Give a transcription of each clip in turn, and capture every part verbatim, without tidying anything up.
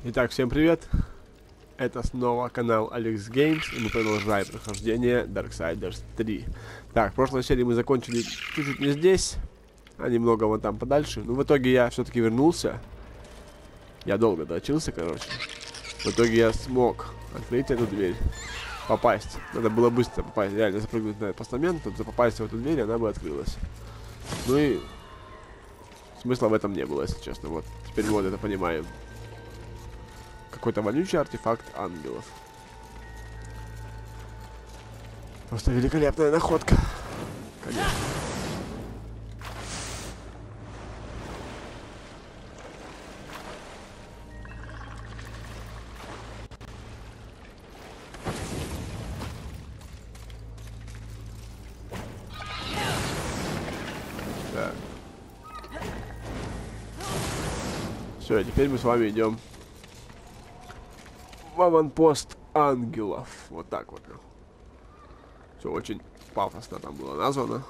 Итак, всем привет! Это снова канал Alex Games, и мы продолжаем прохождение Darksiders три. Так, в прошлой серии мы закончили чуть-чуть не здесь, а немного вон там подальше. Но в итоге я все-таки вернулся. Я долго доучился, короче. В итоге я смог открыть эту дверь, попасть. Надо было быстро попасть, реально запрыгнуть на этот постамент, тут попасть в эту дверь, и она бы открылась. Ну и смысла в этом не было, если честно. Вот, теперь вот это понимаем. Какой-то вонючий артефакт ангелов. Просто великолепная находка. Конечно. Так. Все, теперь мы с вами идем в аванпост ангелов. Вот так вот. Все очень пафосно там было названо.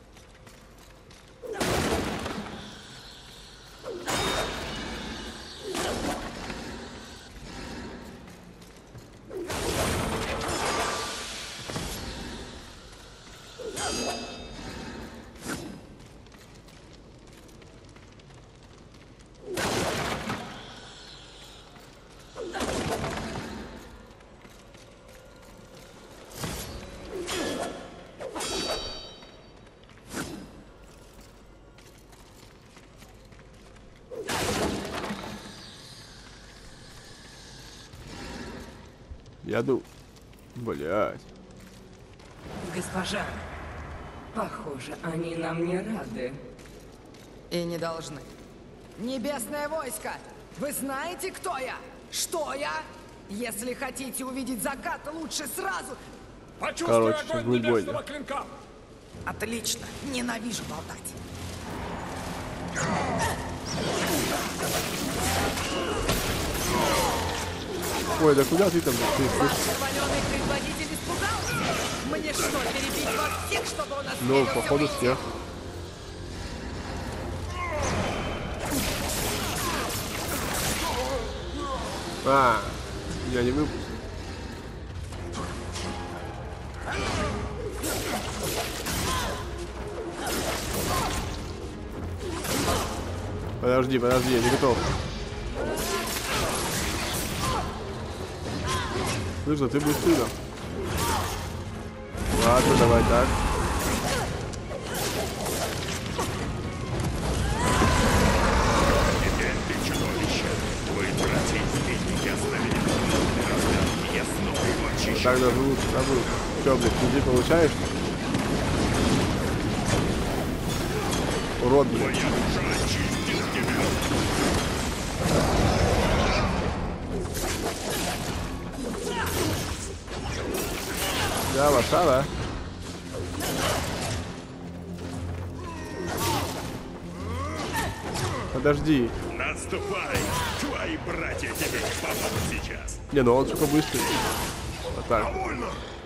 Я думаю, блядь. Госпожа, похоже, они нам не рады. И не должны. Небесное войско! Вы знаете, кто я? Что я? Если хотите увидеть закат, лучше сразу... Почувствуй огонь небесного клинка! Отлично. Ненавижу болтать. Ой, да куда ты там? Ты, Ваш хваленый предводитель испугался? Мне что, перебить вас всех, чтобы он ну, осмелился походу уйти? всех. А, я не выпустил. Подожди, подожди, я не готов. Слышь, ты быстрее. Ладно, давай так. Теперь ты чудовище. Твои братья и советники оставили меня. Я снова его очищу. Так даже лучше, забыл. Че, блядь, люди получаешь? Урод, блядь. Твоя душа очистит тебя. Да, лошара. Подожди. Наступай. Твои братья тебе не помогут сейчас. Не, ну он сука быстрый. Вот так. Довольно.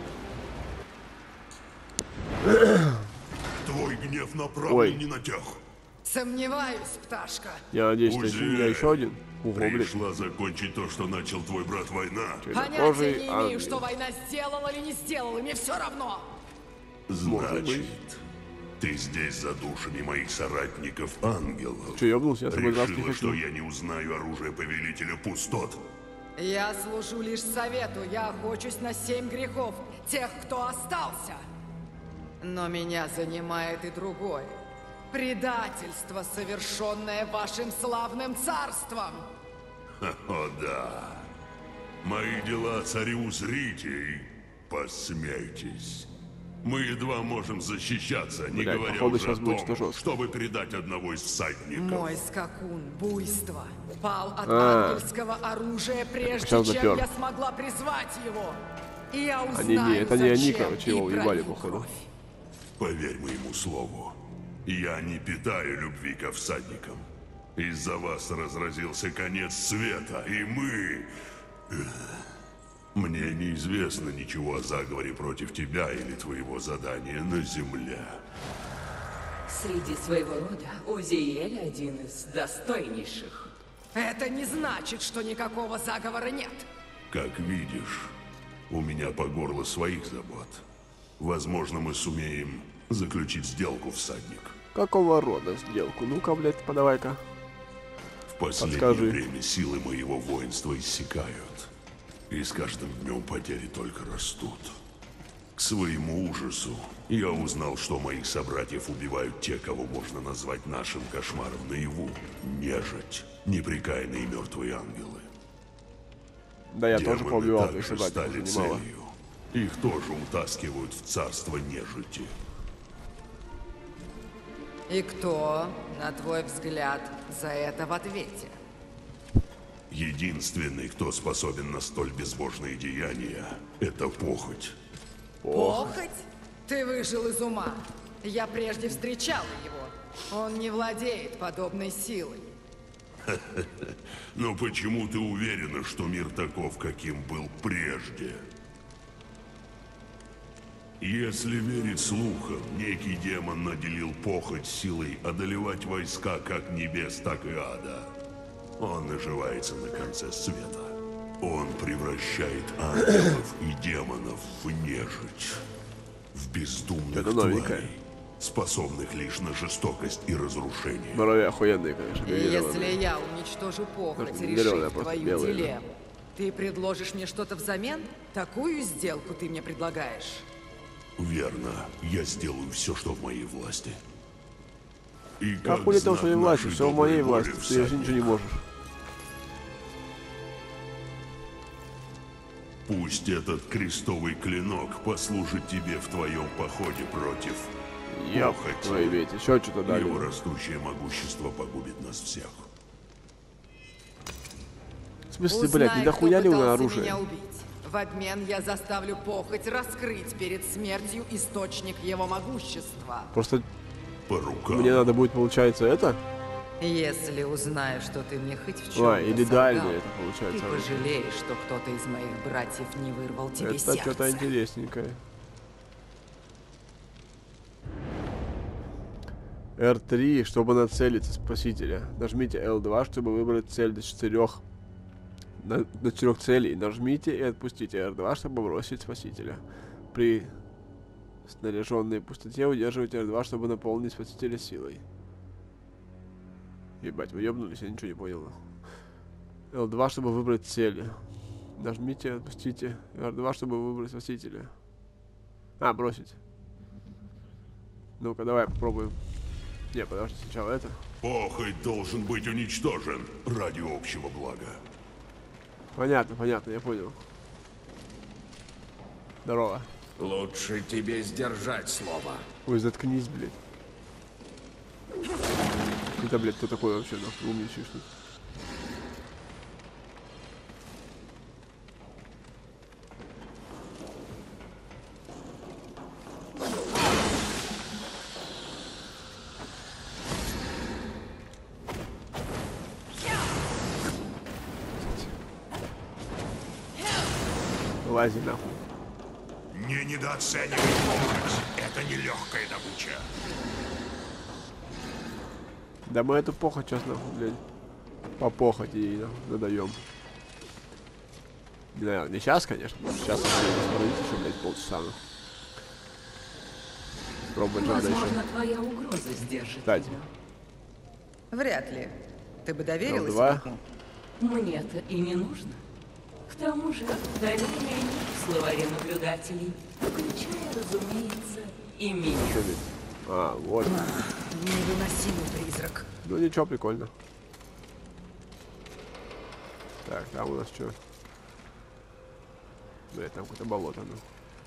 Твой гнев направлен Ой. не на тех. Сомневаюсь, пташка. Я надеюсь, что Узи. у меня еще один. Ого, блядь. Пришла закончить то, что начал твой брат война. Понятия Чернокожий не имею, ангел. что война сделала или не сделала. Мне все равно. Может быть. Значит, ты здесь за душами моих соратников ангелов. Че, ёбнулся? Я с тобой драться не Решила, что хочу. я не узнаю оружие повелителя пустот. Я служу лишь совету. Я охочусь на семь грехов тех, кто остался. Но меня занимает и другое. Предательство, совершенное вашим славным царством. О да. Мои дела царю узрите и посмейтесь. Мы едва можем защищаться, не Блядь, говоря походу, уже сейчас о будет том, что жестко. чтобы передать одного из всадников. Мой скакун, буйство, пал от А. ангельского оружия, прежде Сейчас чем допер. я смогла призвать его. И я узнаю, Они не, это не они, зачем короче, и его уебали, пролью походу. кровь. Поверь моему слову, я не питаю любви ко всадникам. Из-за вас разразился конец света, и мы... Мне неизвестно ничего о заговоре против тебя или твоего задания на земле. Среди своего рода Узиэль один из достойнейших. Это не значит, что никакого заговора нет. Как видишь, у меня по горло своих забот. Возможно, мы сумеем заключить сделку, всадник. Какого рода сделку? Ну-ка, блядь, подавай-ка. В последнее Подскажи. время силы моего воинства иссякают. И с каждым днем потери только растут. К своему ужасу я узнал, что моих собратьев убивают те, кого можно назвать нашим кошмаром наяву. Нежить, непрекаянные мертвые ангелы. Да, я тоже Демоны поубивал также твоих собратьев, стали уже немало. целью. Их тоже утаскивают в царство нежити. И кто, на твой взгляд, за это в ответе? Единственный, кто способен на столь безбожные деяния, это похоть. Похоть? Ты выжил из ума. Я прежде встречал его. Он не владеет подобной силой. Но почему ты уверена, что мир таков, каким был прежде? Если верить слухам, некий демон наделил похоть силой одолевать войска как небес, так и ада. Он наживается на конце света. Он превращает ангелов и демонов в нежить. В бездумных Это новенькое. тварей, способных лишь на жестокость и разрушение. Брови охуенные, конечно. И белёные. если я уничтожу похоть, Даже не зелёная, решив просто твою белая, да. дилемму, ты предложишь мне что-то взамен? Такую сделку ты мне предлагаешь? Верно. Я сделаю все, что в моей власти. И А хули там в знак своей власти? нашей Все в моей доброй власти. воли, Ты вообще ничего не можешь. Пусть этот крестовый клинок послужит тебе в твоем походе против Я похоти. твои ведь еще что-то дали. Его растущее могущество погубит нас всех. В смысле, Узнай, блядь, не кто дохуя ли у пытался оружие? меня убить. В обмен я заставлю похоть раскрыть перед смертью источник его могущества. Просто По рукам. мне надо будет, получается, это? Если узнаю, что ты мне хоть в чем Ой, или дальше это ты получается. пожалеешь, что кто-то из моих братьев не вырвал тебе Это сердце. что-то интересненькое. эр три, чтобы нацелиться спасителя. Нажмите эл два, чтобы выбрать цель до четырех. До, до четырех целей. Нажмите и отпустите эр два, чтобы бросить спасителя. При снаряженной пустоте удерживайте эр два, чтобы наполнить спасителя силой. Ебать, вы ёбнулись, я ничего не понял. эл два, чтобы выбрать цель. Нажмите, отпустите эр два, чтобы выбрать спасителя. А, бросить. Ну-ка, давай попробуем. Не, подожди, сначала это. Похоть должен быть уничтожен ради общего блага. Понятно, понятно, я понял. Здорово. Лучше тебе сдержать слово. Ой, заткнись, блядь. Это, блядь, кто такой вообще, нахуй, умничаешь тут? Лази нахуй. Не недооценивай похоть. Это нелегкая добыча. Да мы эту похоть сейчас нахуй, блядь. По похоти ей нахуй задаем. Не знаю, не сейчас, конечно. Сейчас смотрите еще, блядь, полчаса. нахуй. Пробовать надо еще. Возможно, твоя угроза сдержит Кстати, тебя. Вряд ли. Ты бы доверилась два. ему? Мне-то и не нужно. К тому же, доверия нет в словаре наблюдателей, включая, разумеется, и меня. что здесь? А, вот. Невыносимый призрак. Ну ничего, прикольно. Так, там у нас что? Блять, там какое-то болото, ну.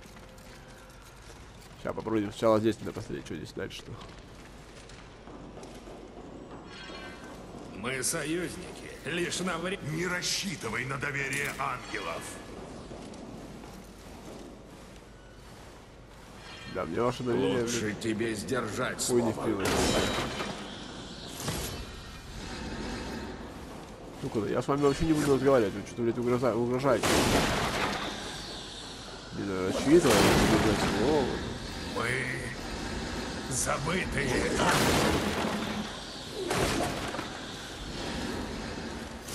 Сейчас попробуем сначала здесь надо посмотреть, что здесь дальше что. Мы союзники. Лишь на время... Не рассчитывай на доверие ангелов. Да, мне ваше доверие, Лучше блин, тебе сдержать хуй не слово. впилось. Ну-ка, я с вами вообще не буду разговаривать, вы что-то, блядь, угроза- угрожаете. Не знаю, рассчитывай, не буду говорить слово. Мы забытые.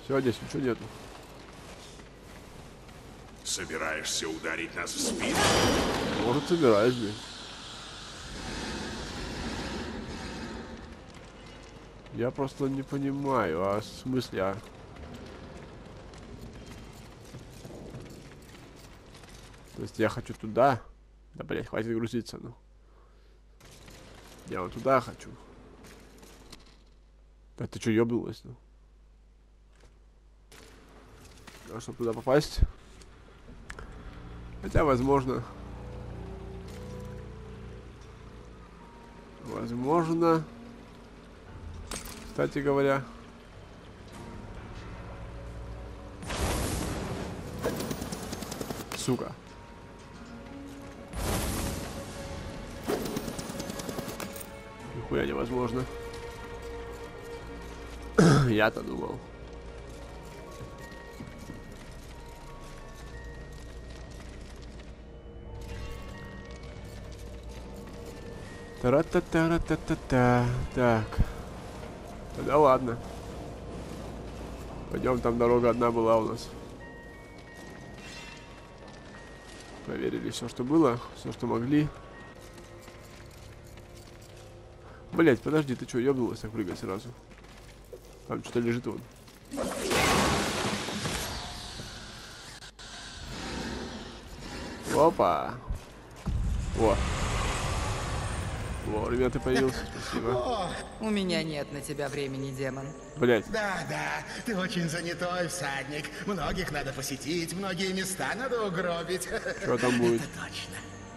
Все, здесь ничего нету. Собираешься ударить нас в спину? Может, собираюсь, блин. Я просто не понимаю, а в смысле, а... То есть я хочу туда. Да, блядь, хватит грузиться, ну. Я вот туда хочу. Да ты что, ёбнулась, ну? А чтобы туда попасть? Хотя, возможно... Возможно... Кстати говоря... Сука. Нихуя невозможно. Я-то думал. Тара-та-та-ра-та-та-та. Так. Да ладно. Пойдем, там дорога одна была у нас. Проверили все, что было, все, что могли. Блять, подожди, ты что, ёбнулась так прыгать сразу? Там что-то лежит вон. Опа. О. Вовремя ты появился, спасибо. О, у меня нет на тебя времени, демон. Блять. Да, да, ты очень занятой всадник. Многих надо посетить, многие места надо угробить. Что там будет? Это точно.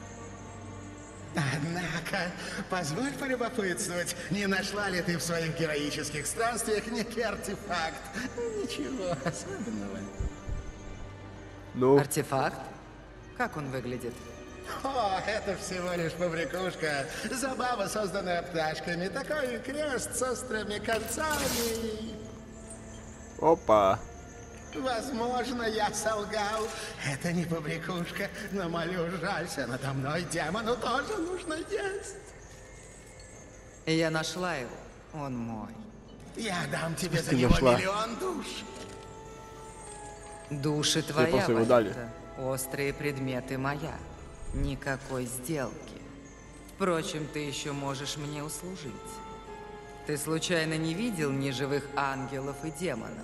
Однако, позволь полюбопытствовать, не нашла ли ты в своих героических странствиях некий артефакт? Ничего особенного. Ну, Артефакт? Как он выглядит? О, это всего лишь побрякушка. Забава, созданная пташками. Такой крест с острыми концами. опа. Возможно, я солгал. Это не побрякушка, но молю, жалься надо мной, демону тоже нужно есть. Я нашла его. Он мой. Я дам тебе за Ты него нашла. миллион душ. Души твоя просто его дали. валюта. Острые предметы моя. Никакой сделки. Впрочем, ты еще можешь мне услужить. Ты случайно не видел ни живых ангелов и демонов?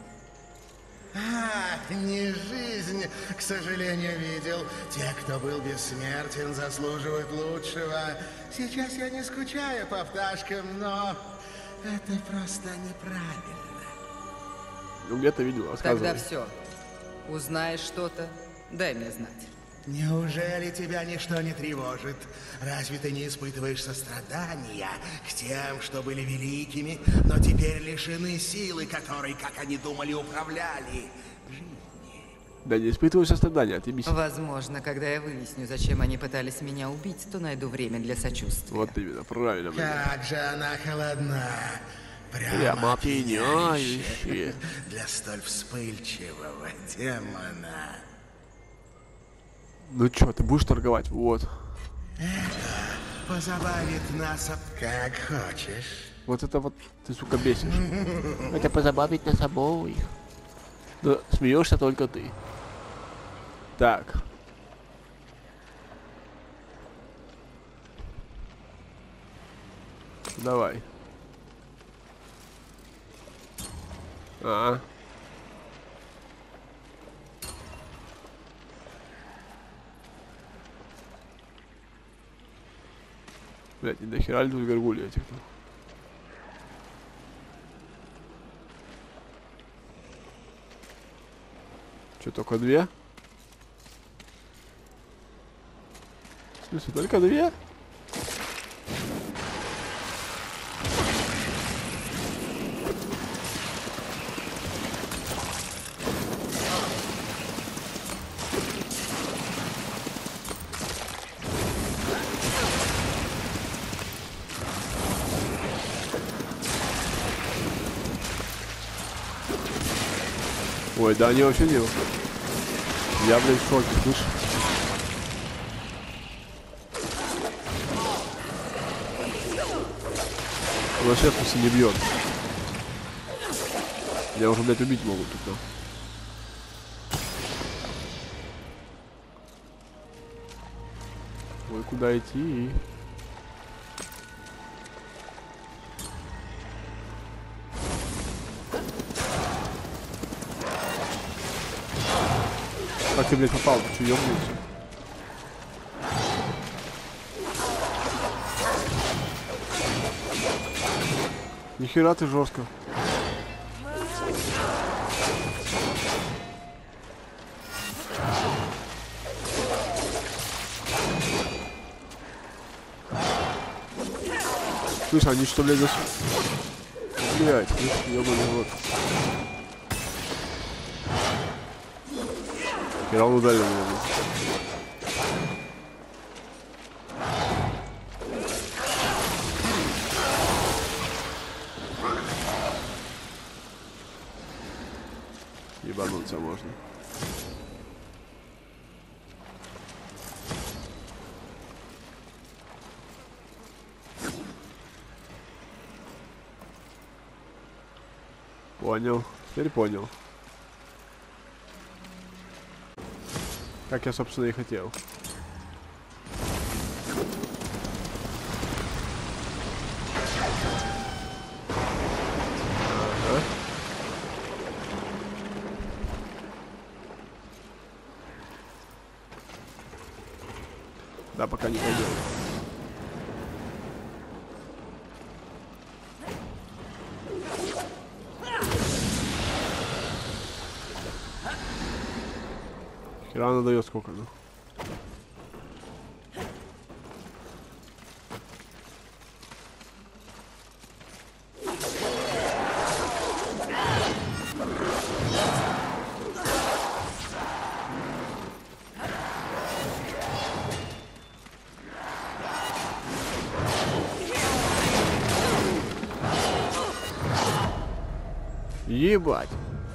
А, не жизнь, к сожалению, видел. Те, кто был бессмертен, заслуживают лучшего. Сейчас я не скучаю по пташкам, но это просто неправильно. Ну, где-то видел, рассказывал. Тогда все. Узнаешь что-то, дай мне знать. Неужели тебя ничто не тревожит? Разве ты не испытываешь сострадания к тем, что были великими, но теперь лишены силы, которой, как они думали, управляли жизнью? Да не испытываю сострадания, отъебись. Возможно, когда я выясню, зачем они пытались меня убить, то найду время для сочувствия. Вот именно, правильно. блин. Как же она холодна. Прямо, Прямо опьяняюще опьяняюще. для столь вспыльчивого демона. Ну чё, ты будешь торговать? Вот. Позабавит нас об- как хочешь. Вот это вот ты, сука, бесишь. Это позабавить нас обоих. Но смеешься только ты. Так. Давай. А. Блять, не дохера ли тут горгульи этих-то? Че, только две? В смысле, только две? Ой, да они вообще не... Я, блядь, в шоке, слышишь? Вообще вкусно не бьет. Меня уже, блядь, убить могут тут, да. Ой, куда идти? Как ты, блядь, попал? Ты что, ёбнулся? Нихера ты жестко. Слышь, они что, блядь, засу... Блядь, ёбаный рот. Хера он ударил меня, блядь. Ебануться можно. Понял. Теперь понял. Как я, собственно, и хотел. Ага. Да, пока не пойдем. Хера она дает сколько, ну? Ебать.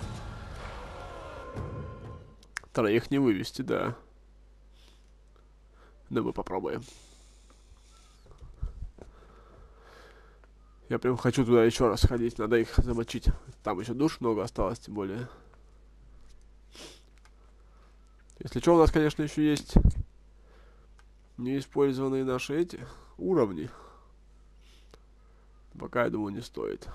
Троих не вывести, да. Но мы попробуем. Я прям хочу туда еще раз ходить. Надо их замочить. Там еще душ много осталось, тем более. Если что, у нас, конечно, еще есть неиспользованные наши эти уровни. Пока, я думаю, не стоит.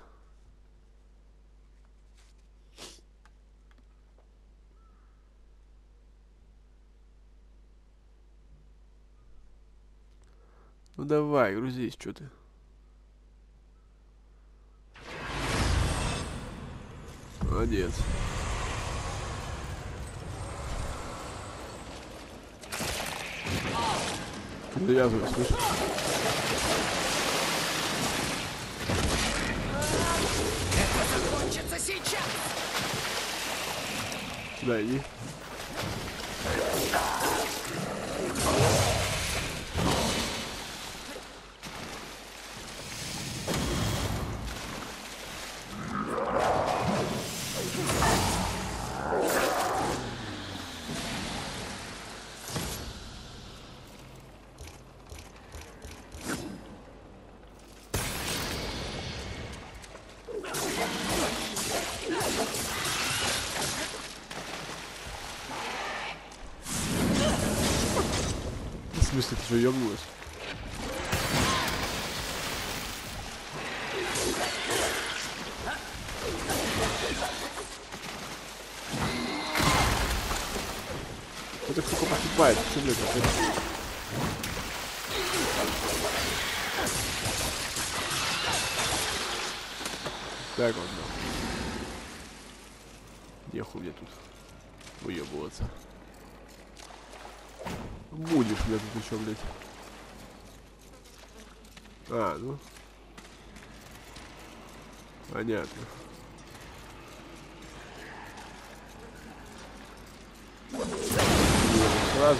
Ну давай, грузись, что ты. Молодец. Завязывай, слышишь? Это закончится сейчас! Сюда иди. В смысле, ты что, ёбнулась? Это сука поступает, что, блядь, это? Так вот, да. Нехуй мне тут выебываться. Будешь, блядь, тут еще, блядь. А, ну. Понятно. Сразу.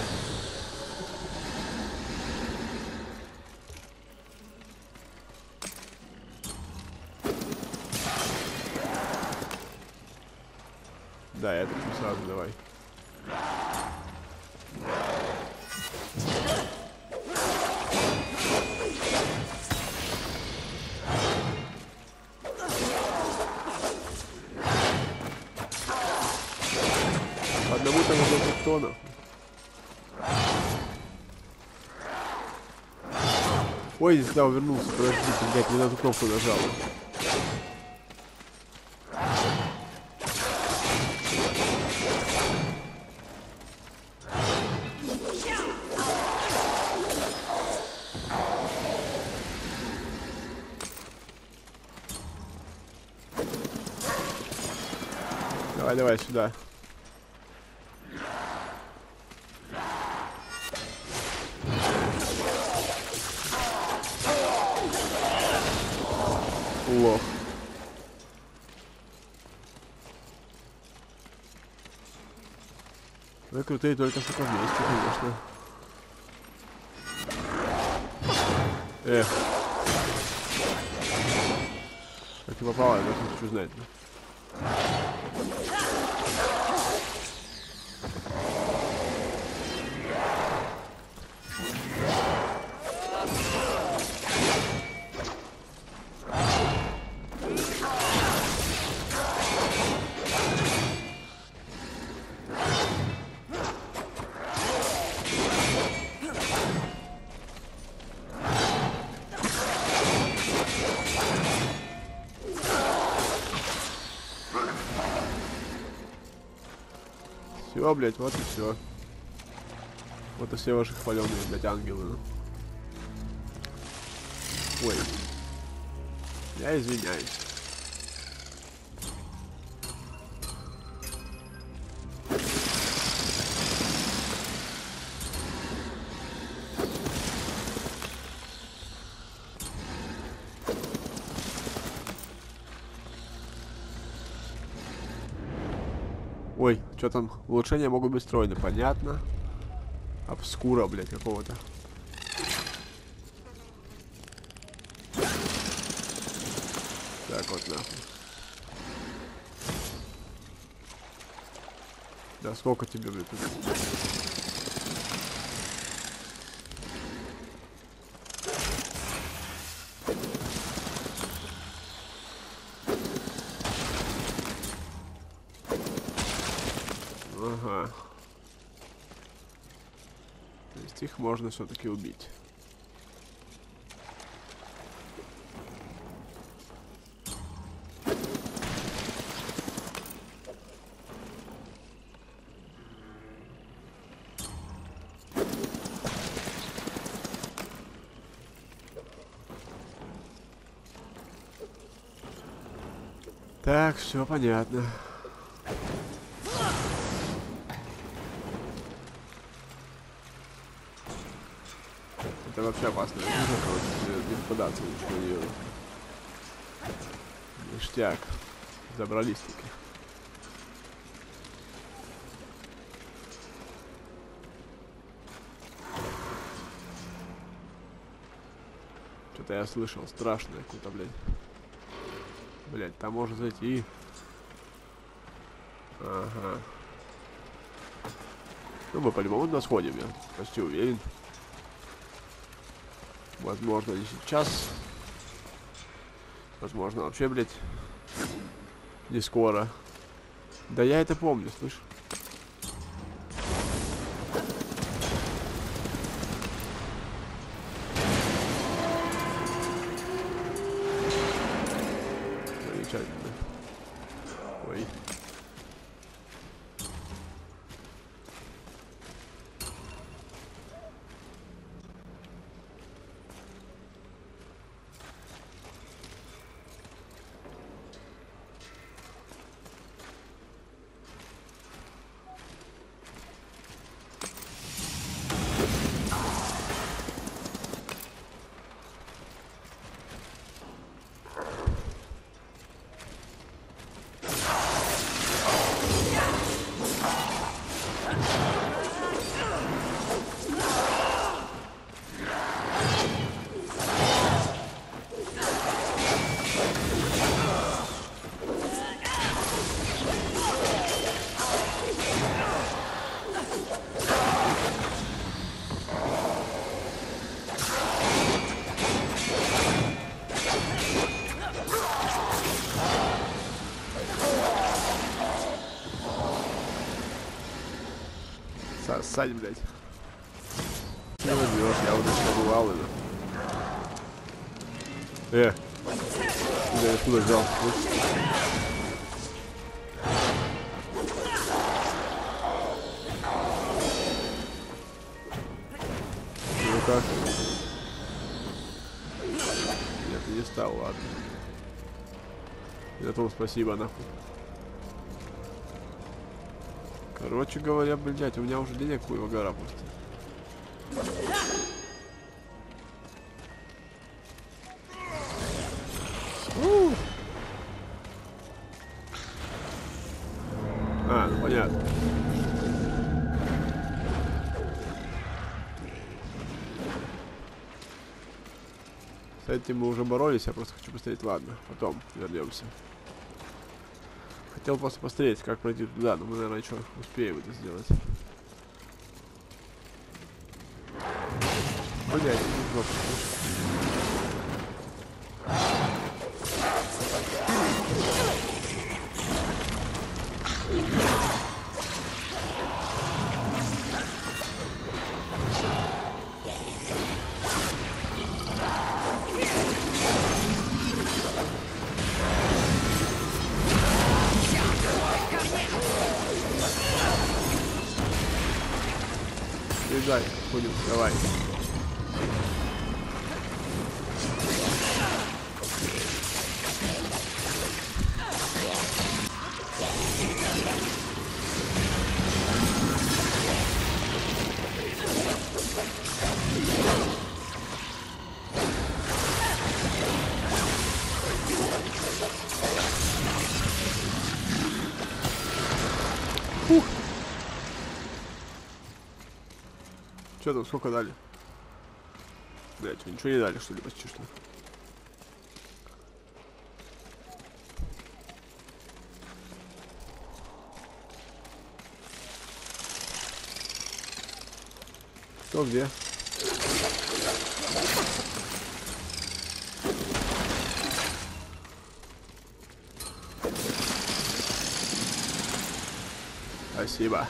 Да, я тут сразу давай. Ой, не сюда вернулся. Подождите, блядь, не на эту кнопку нажал. Давай, давай, сюда. Лох. Вы крутые только сука вместе, конечно. Эх. Как ты попала, я даже не хочу знать. Все, блять, вот и все. Вот и все ваши хваленные, блять, ангелы. Ой. Я извиняюсь. Ой, что там? Улучшения могут быть встроены, понятно. Обскура, блядь, какого-то. Так вот нахуй. Да сколько тебе, блядь, тут? Ага. То есть их можно все-таки убить. Так, все понятно. Это вообще опасно. Не нужно, короче, не попадаться лучше на нее. Ништяк. Забрались-таки. Что-то я слышал страшное какое-то, блядь. Блядь, там можно зайти. Ага. Ну, мы по-любому туда сходим, я почти уверен. Возможно, не сейчас. Возможно, вообще, блядь, не скоро. Да я это помню, слышь. Замечательно. Ой. Сосать, блядь. Не возьмешь, я уже побывал это. Э, я откуда взял? Ну как? Нет, не стал, ладно. За то спасибо, нахуй. Короче говоря, блядь, у меня уже денег хуево гора просто. У! А, ну понятно. С этим мы уже боролись, я просто хочу посмотреть. Ладно, потом вернемся. Хотел просто посмотреть, как пройти туда, но мы, наверное, еще успеем это сделать. Блять, не жопа. Бежай, ходим, давай. Фух. Что там, сколько дали? Блять, ничего не дали, что ли, почти что? Кто где? Спасибо.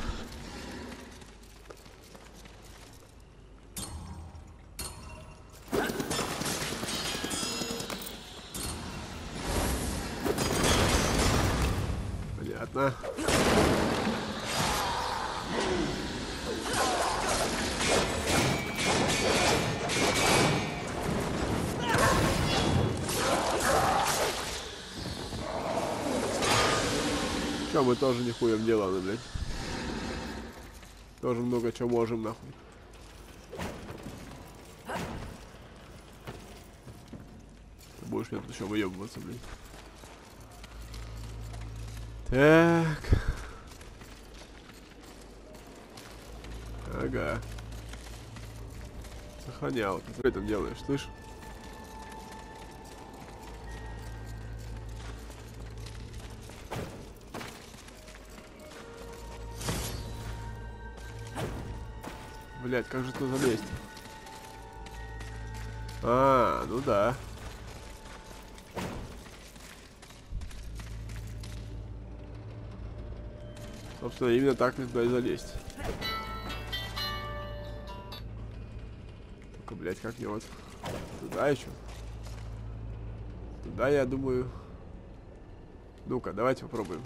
Понятно. Че, мы тоже нихуем делаем, блядь. Тоже много чего можем, нахуй. Ты будешь мне тут еще выебываться, блядь. Так. Ага. Сохранял. Ты что там делаешь, слышь? Блять, как же туда залезть? А, ну да. Собственно, именно так мне туда и залезть. Только, блять, как мне вот туда еще? Туда, я думаю. Ну-ка, давайте попробуем.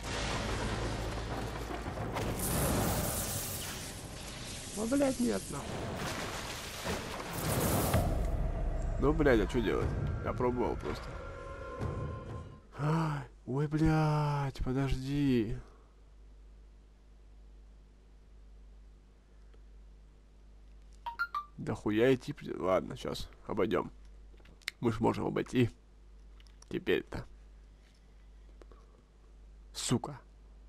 Ну, блядь, нет, нахуй. Ну, блядь, а что делать? Я пробовал просто. Ай, ой, блядь, подожди. Да хуя идти. Ладно, сейчас обойдем. Мы ж можем обойти. Теперь-то. Сука.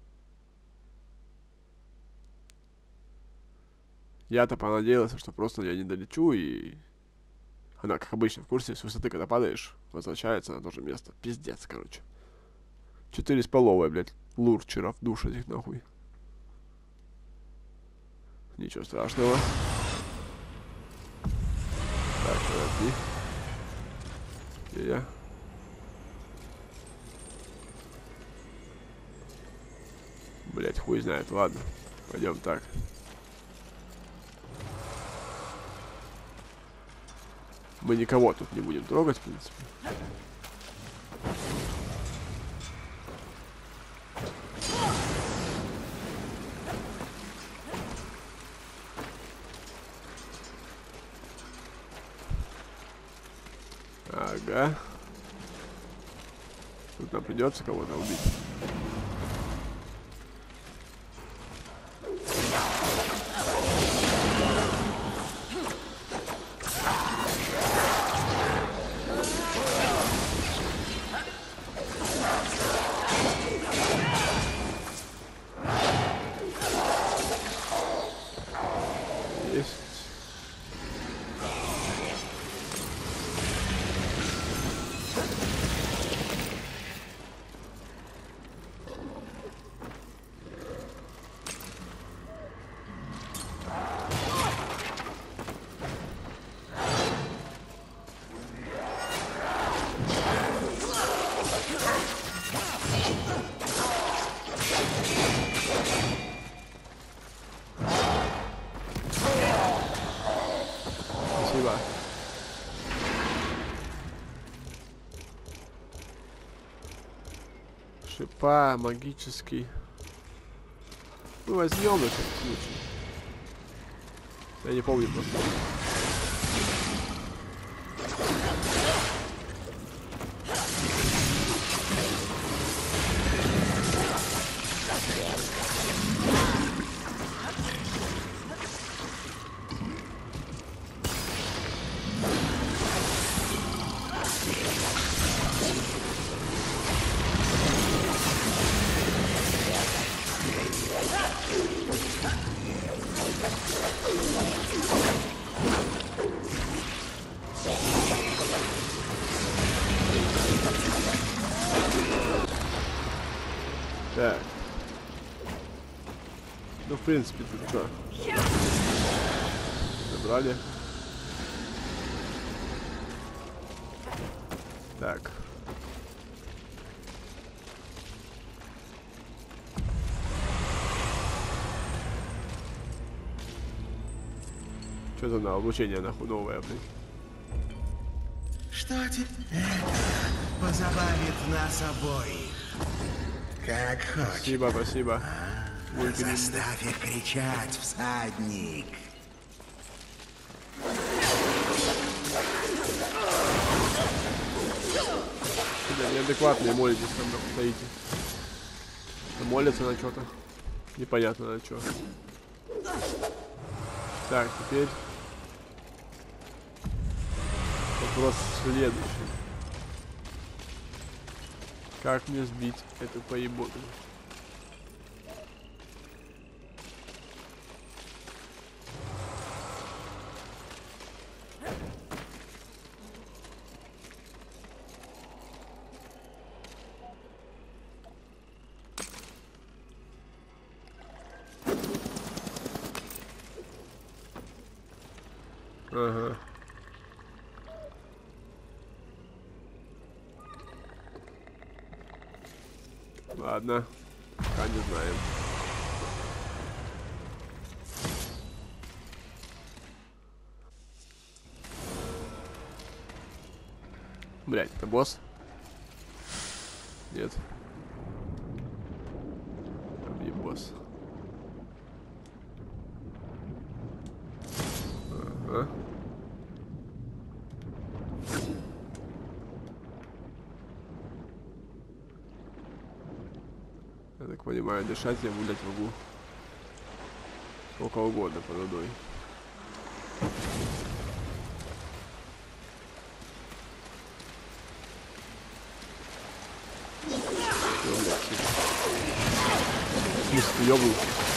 Я-то понадеялся, что просто я не долечу, и она, как обычно, в курсе, с высоты, когда падаешь, возвращается на то же место. Пиздец, короче. Четыре с половой, блядь, лурчеров, душ этих, нахуй. Ничего страшного. Так, подожди. Где я? Блядь, хуй знает, ладно. Пойдем так. Мы никого тут не будем трогать, в принципе. Ага. Тут нам придется кого-то убить. Шипа, магический. Ну, возьмем на всякий случай. Я не помню просто. Так. Ну, в принципе, тут что? Забрали. Так. Что-то на обучение нахуй новое, блин. Что теперь? Это позабавит нас обоих. Как хочешь. Спасибо, спасибо. А, заставь их кричать, всадник. Да, неадекватные молитесь, там стоите. Молятся на что-то. Непонятно на что. Так, теперь вопрос следующий. Как мне сбить эту поеботу? Ага. Ладно, пока не знаем. Блять, это босс? Нет. Там не босс. Ага. Я так понимаю, дышать я, блядь, могу сколько угодно под водой. Смысл, ёбу.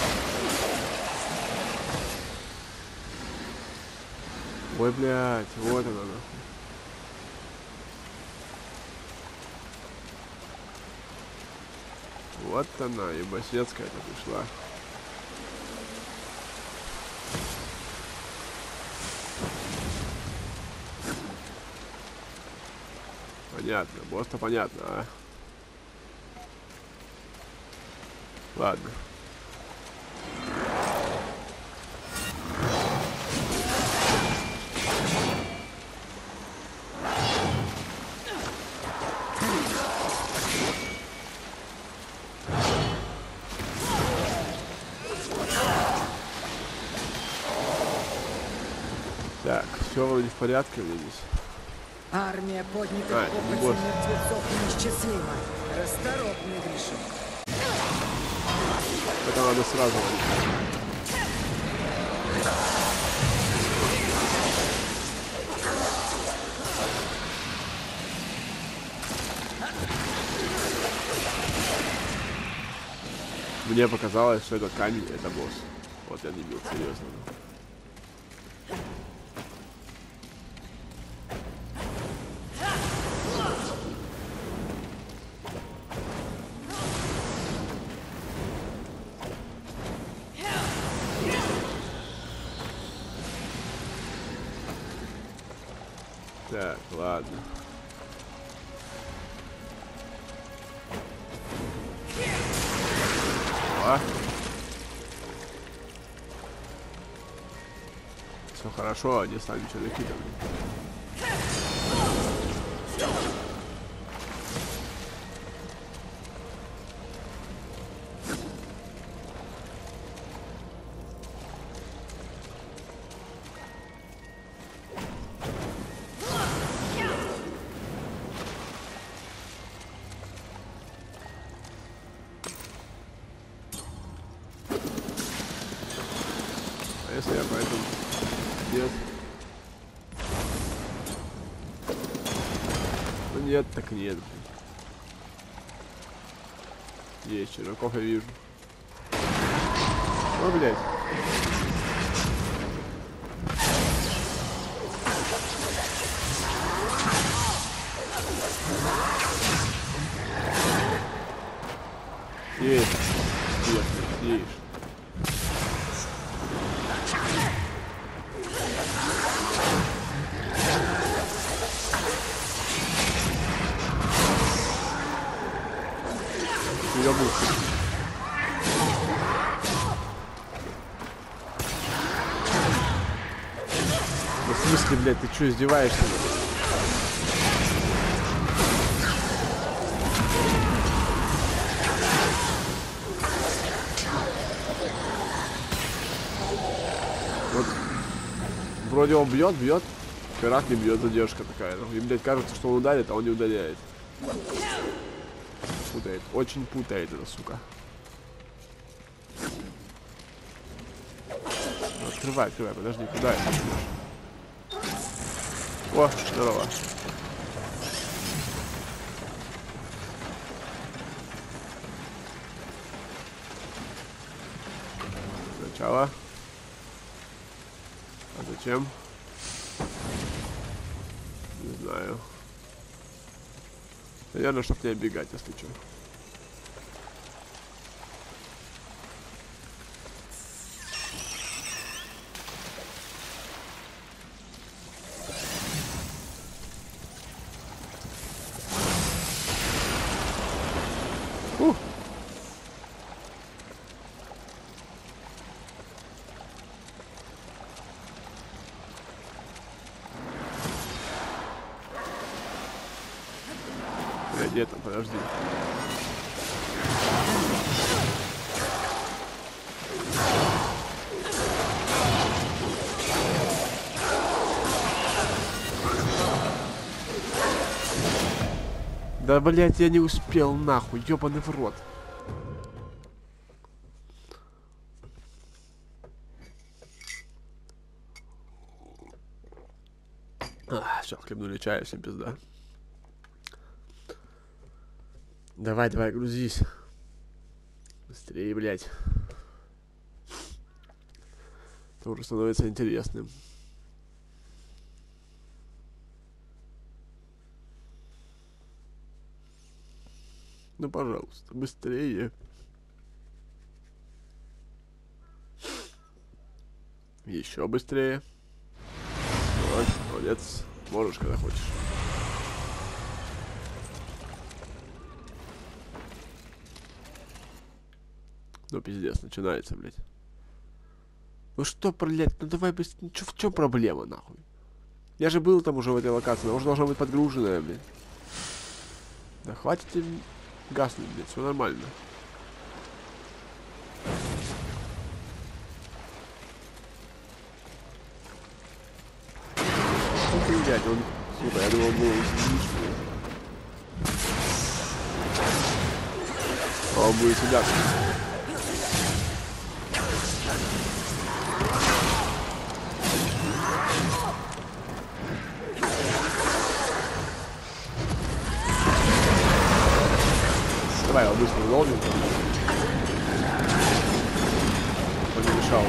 Ой, блядь, вот она нахуй. Вот она, ебасецкая-то пришла. Понятно, босс-то понятно, а? Ладно. Все вроде в порядке мне здесь. Армия поднятых А, копотью босс. мертвецов неисчислима. Расторопный Гриша. Это надо сразу валить. Мне показалось, что этот камень — это босс. Вот я не бил, серьезно. Так, ладно. А? Все хорошо, они сами что накидывали. А если я поэтому нет? Ну нет, так нет. Есть чужаков, я вижу. Ой, блядь. Есть. Есть, есть. Ёбнулся. Ну, в смысле, блядь, ты чё, издеваешься? Вот. Вроде он бьет, бьет. Пират не бьет, задержка такая. И, блядь, кажется, что он ударит, а он не ударяет. Путает, очень путает эта сука. Открывай, открывай, подожди, куда это? О, здорово. Сначала. А зачем? Не знаю. Наверное, чтоб не оббегать, если что. Ух. Где там, подожди. Да, блять, я не успел, нахуй, ёбаный в рот. А, все, хлебнули чая, всем пизда. Давай, давай, грузись. Быстрее, блядь. Это уже становится интересным. Ну, пожалуйста, быстрее. Еще быстрее. Вот, молодец. Можешь, когда хочешь. Ну, пиздец, начинается, блядь. Ну что, блядь, ну давай быстрее. В чем проблема, нахуй? Я же был там уже в этой локации, она уже должна быть подгруженная, блядь. Да хватит им гаснуть, блядь, все нормально. опять, он, сука, я думал, он был лишний. А он будет сюда. Давай его быстро ловим. Он не мешал.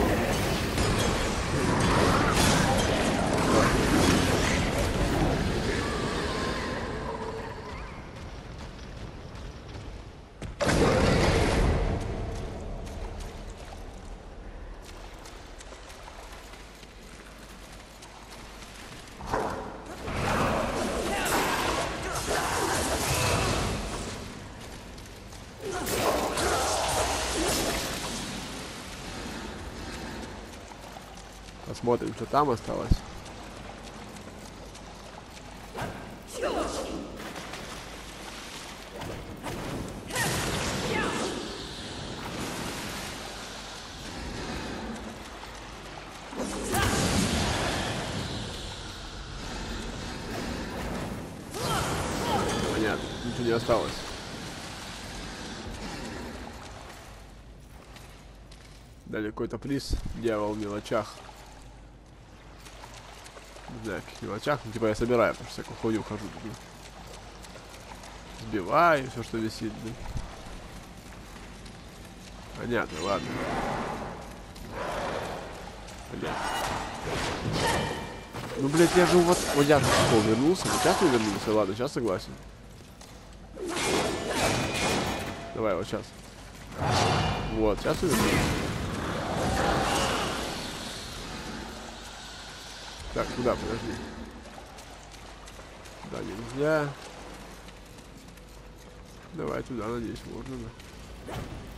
Посмотрим, что там осталось. Понятно, ничего не осталось. Дали какой-то приз. Дьявол в мелочах. Не знаю, в каких мелочах, ну типа я собираю, потому что всякую хуйню хожу. Блин. Сбиваю все, что висит, блин. Понятно, ладно. Блядь. Ну, блядь, я же вот... Вот я же что, вернулся? Вот сейчас не вернулся? Ладно, сейчас согласен. Давай, вот сейчас. Вот, сейчас и вернулся. Так, куда, подожди. Да, нельзя. Давай туда, надеюсь, можно, да.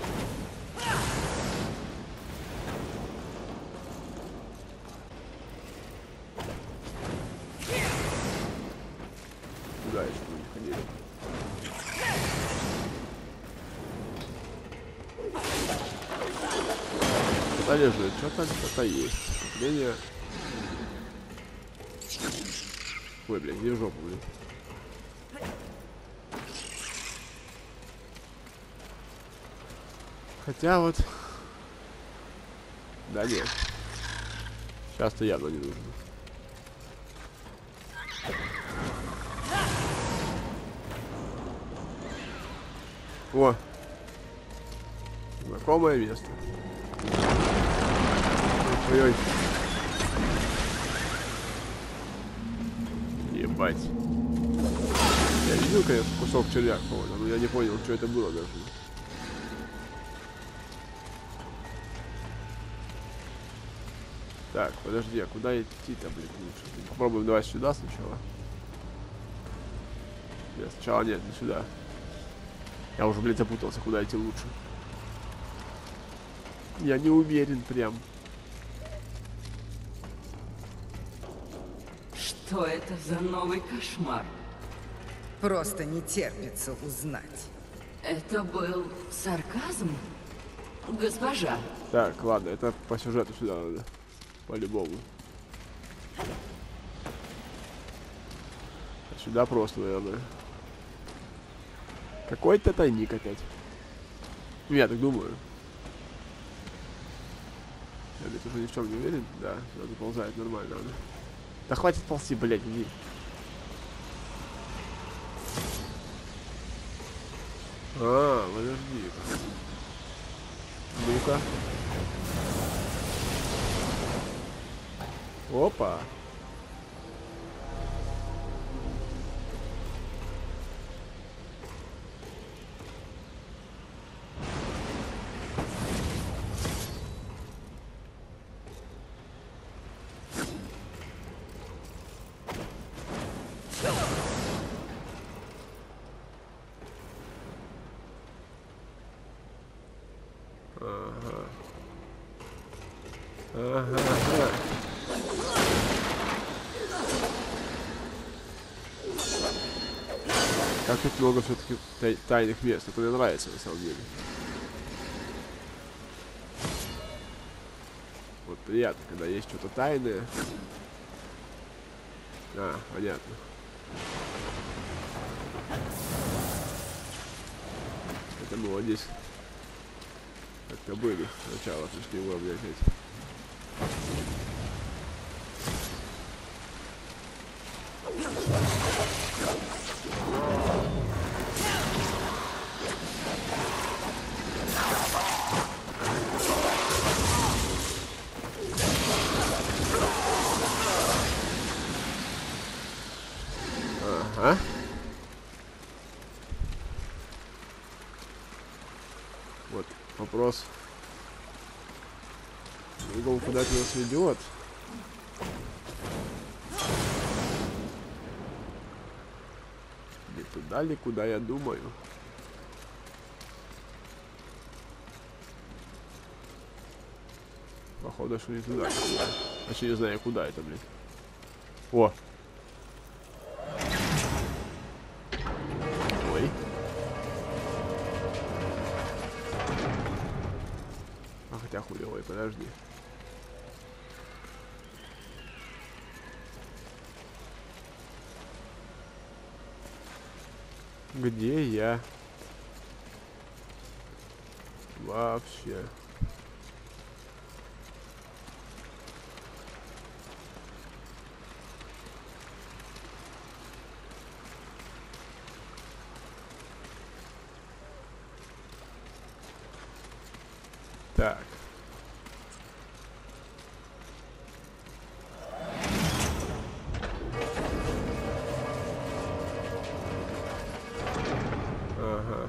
Куда еще не ходили? Что-то лежит, что-то что-то есть. Вступление. Ой, блин, иди в жопу, блин. Хотя вот... Да нет. Сейчас-то явно не нужно. О! Знакомое место. Ой-ой. Ебать. Я видел, конечно, кусок червяк, по-моему, но я не понял, что это было даже. Так, подожди, а куда идти-то, блин, лучше? Попробуем давай сюда сначала. Нет, сначала нет, не сюда. Я уже, блин, запутался, куда идти лучше. Я не уверен прям. Что это за новый кошмар? Просто не терпится узнать. Это был сарказм? Госпожа. Так, ладно, это по сюжету сюда надо. По-любому. А сюда просто, наверное. Какой-то тайник опять. Ну, я так думаю. Я ведь уже ни в чем не уверен. Да, сюда заползает нормально. Да, да хватит ползти, блядь, иди. А, подожди. Ну-ка. Опа. Ага. Ага, ага. Как тут много все-таки тай тайных мест. Это мне нравится на самом деле. Вот приятно, когда есть что-то тайное. А, понятно. Это мы вот здесь как-то были. Сначала пришли уровня опять. Ага. Вот вопрос. Другому куда это нас ведет? Не туда ли, куда я думаю? Походу, что не туда. Вообще не знаю, куда это, блин. О! Ой. А хотя хули, ой, подожди. Где я? Вообще. Так. Ага.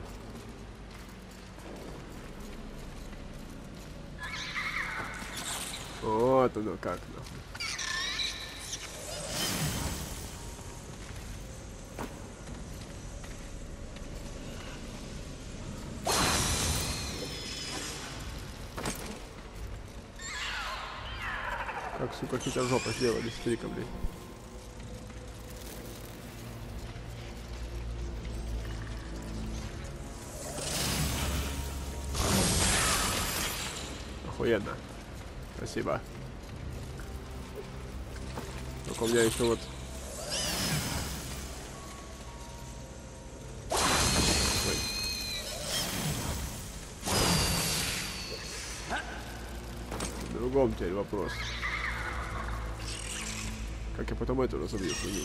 Вот оно как, нахуй. Как, сука, какие-то жопы сделали с триком, блин. Охуенно. Спасибо. Только у меня еще вот... Ой. В другом теперь вопрос. Как я потом эту разобью хуйню?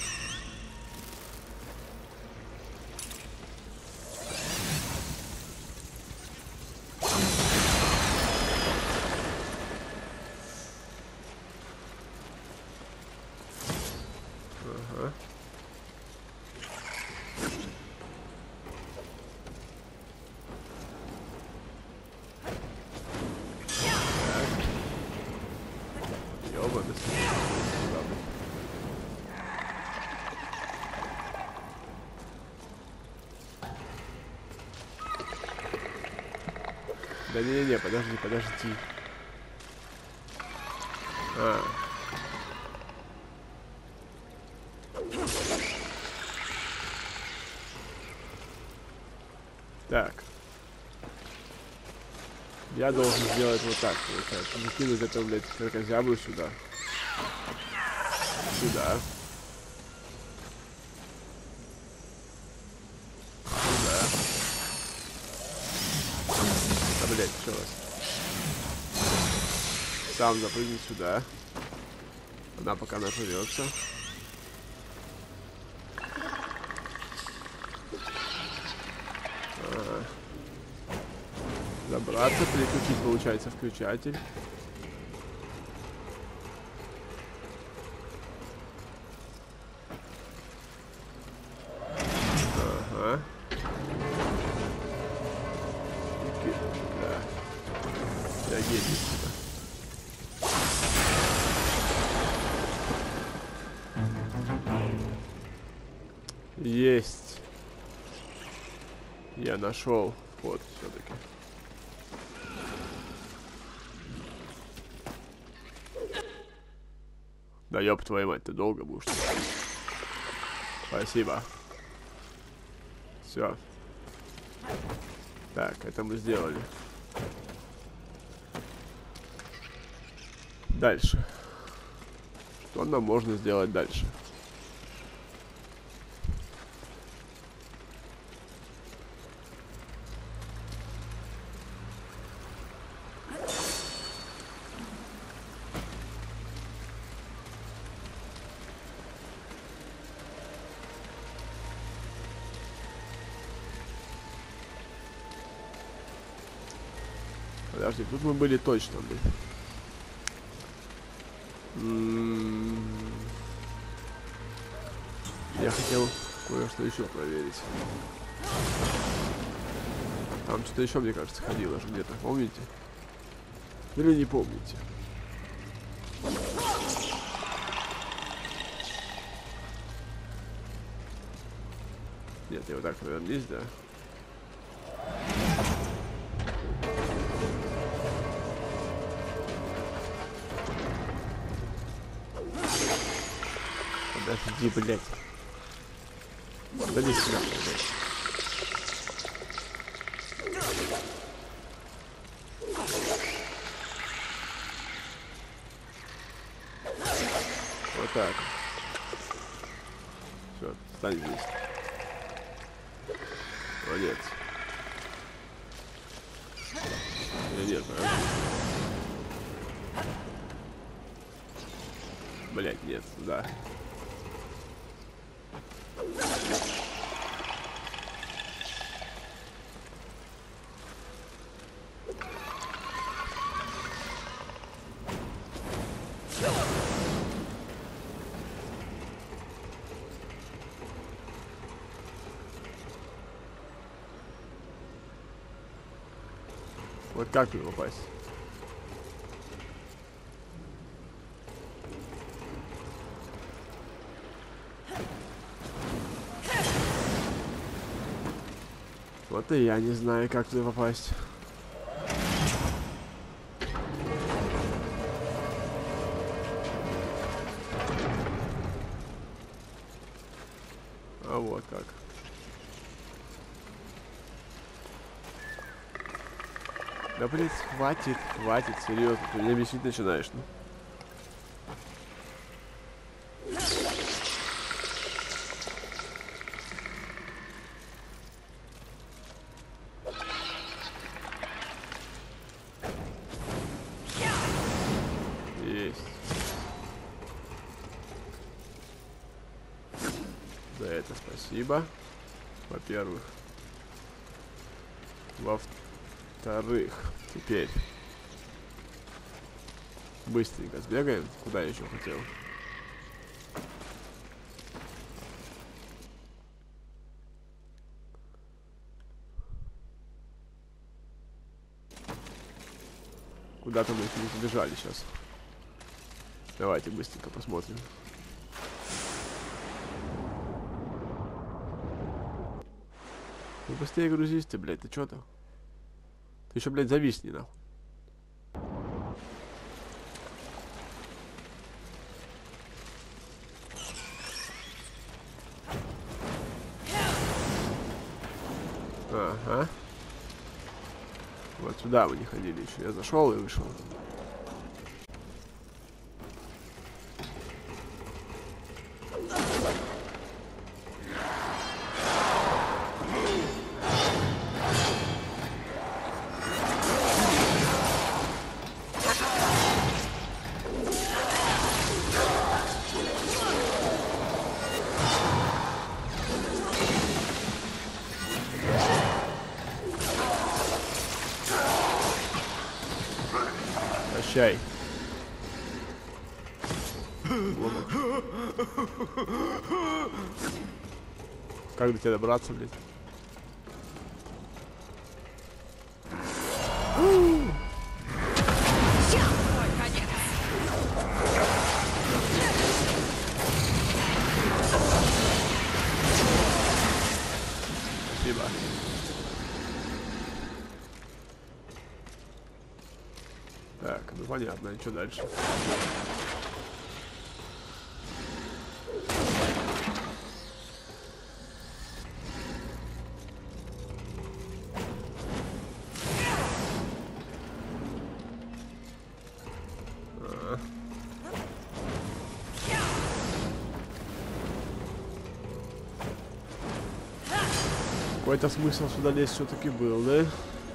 Ага. Ёбаный. Да не-не-не, подожди, подожди. А. Так. Я должен сделать вот так, получается. Закинуть это, блядь, кракозябру сюда. Сюда. Сюда. А, блядь, еще раз. Сам запрыгнуть сюда. Она пока нажрется. Ага. Забраться, переключить, получается, включатель. Ага. Да. Я едет сюда. Есть. Я нашел вход все-таки. Да ёб твою мать, ты долго будешь. Спасибо. Все. Так, это мы сделали. Дальше. Что нам можно сделать дальше? Подожди, тут мы были точно, блин. М-м-м. Я хотел кое-что еще проверить. Там что-то еще, мне кажется, ходило же где-то, помните? Или не помните? Нет, я вот так повернись, да. Подожди, блядь. Да не сюда, блядь. Вот так. Все, встань здесь. Молодец. Или нет, а? Блять, нет, да. Вот как туда попасть? Вот и я не знаю, как туда попасть. А вот как. Да блин, хватит, хватит, серьезно, ты меня бесить начинаешь, ну. Есть. За это спасибо. Во-первых. Во-вторых, теперь быстренько сбегаем. Куда я еще хотел? Куда-то мы их не забежали сейчас. Давайте быстренько посмотрим. Ну быстрее грузись ты, блядь, ты чё там? Ты еще, блядь, зависни, нахуй. Ага. Вот сюда мы не ходили еще. Я зашел и вышел. Прощай. Как до тебя добраться, блядь? Спасибо. Так, ну понятно, и что дальше? А. Какой-то смысл сюда лезть все-таки был, да?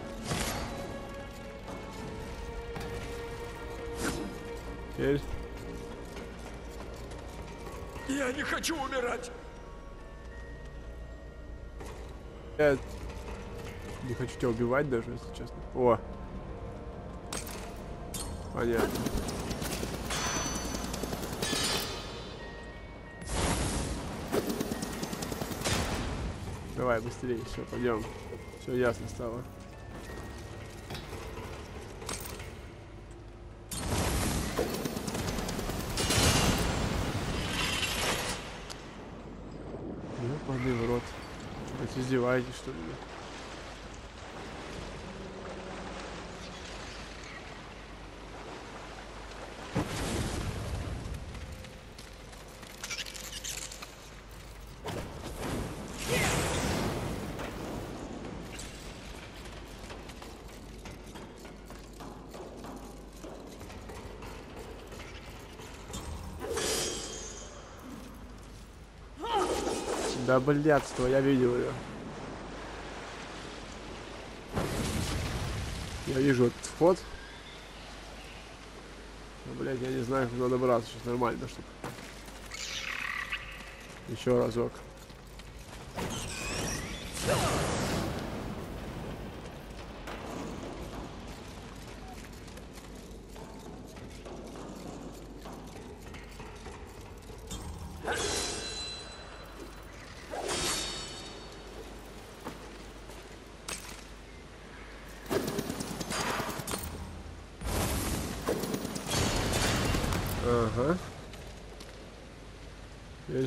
Теперь. Я не хочу умирать. Я не хочу тебя убивать даже, если честно. О, Понятно. Давай быстрее, все, пойдем. Все ясно стало. Ёбаный в рот. Вы издеваетесь, что ли? Да блядство, я видел ее. Я вижу этот вход. Но, блядь, я не знаю, как надо добраться. Сейчас нормально, чтобы. Еще разок. Ага. Теперь.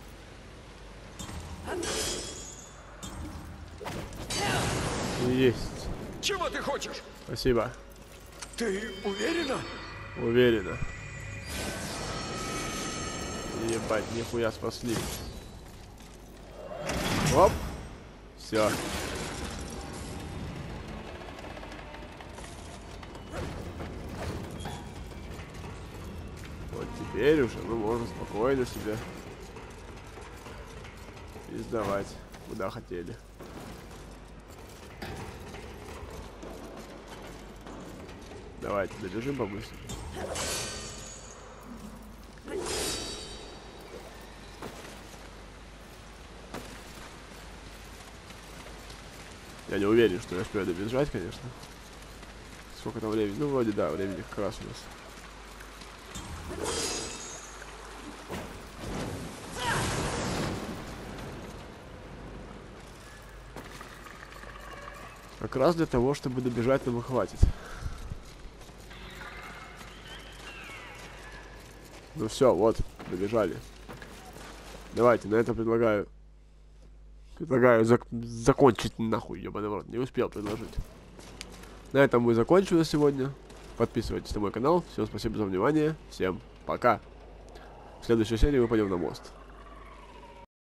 Есть. Чего ты хочешь? Спасибо. Ты уверена? Уверена. Ебать, нихуя спасли. Оп. Все. Вот теперь уже мы можем спокойно себе издавать, куда хотели. Давайте добежим побыстрее. Я не уверен, что я успею добежать, конечно. Сколько там времени? Ну, вроде да, времени как раз у нас. Как раз для того, чтобы добежать, нам и хватит. Ну все, вот, добежали. Давайте, на этом предлагаю... Предлагаю зак закончить нахуй, ебаный в рот. Не успел предложить. На этом мы закончим на сегодня. Подписывайтесь на мой канал. Всем спасибо за внимание. Всем пока. В следующей серии мы пойдем на мост.